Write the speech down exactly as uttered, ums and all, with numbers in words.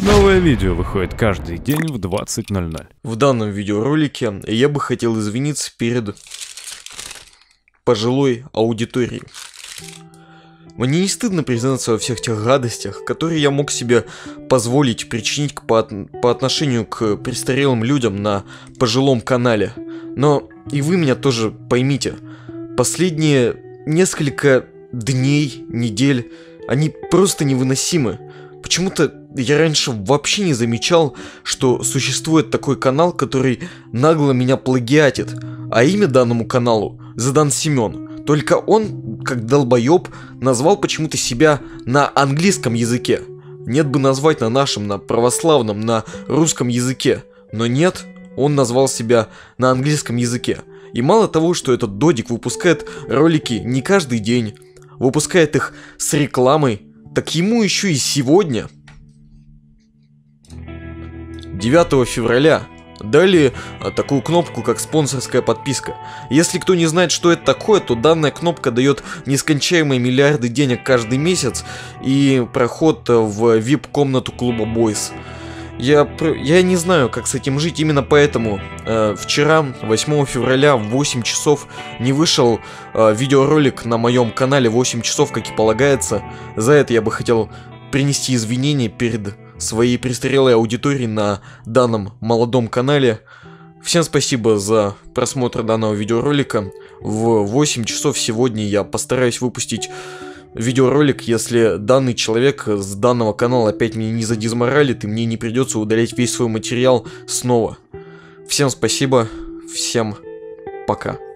Новое видео выходит каждый день в двадцать ноль ноль. В данном видеоролике я бы хотел извиниться перед пожилой аудиторией. Мне не стыдно признаться во всех тех гадостях, которые я мог себе позволить причинить по, от... по отношению к престарелым людям на пожилом канале. Но и вы меня тоже поймите. Последние несколько дней, недель, они просто невыносимы. Почему-то я раньше вообще не замечал, что существует такой канал, который нагло меня плагиатит. А имя данному каналу задан Семен. Только он, как долбоеб, назвал почему-то себя на английском языке. Нет бы назвать на нашем, на православном, на русском языке. Но нет, он назвал себя на английском языке. И мало того, что этот додик выпускает ролики не каждый день, выпускает их с рекламой, так ему еще и сегодня, девятого февраля, дали такую кнопку, как спонсорская подписка. Если кто не знает, что это такое, то данная кнопка дает нескончаемые миллиарды денег каждый месяц и проход в ви ай пи-комнату клуба Boys. Я, я не знаю, как с этим жить, именно поэтому э, вчера, восьмого февраля, в восемь часов не вышел э, видеоролик на моем канале, восемь часов, как и полагается. За это я бы хотел принести извинения перед своей престарелой аудиторией на данном молодом канале. Всем спасибо за просмотр данного видеоролика. В восемь часов сегодня я постараюсь выпустить видеоролик, если данный человек с данного канала опять меня не задизморалит и мне не придется удалять весь свой материал снова. Всем спасибо, всем пока.